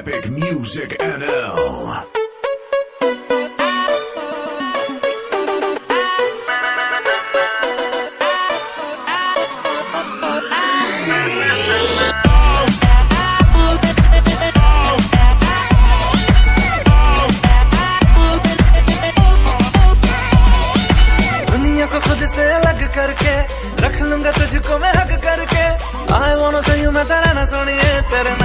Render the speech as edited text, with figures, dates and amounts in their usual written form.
Epic Music NL. दुनिया को खुद से अलग करके रख लूंगा तुझको मैं हक करके। I wanna say you मैं तेरा ना सुनिए तेरे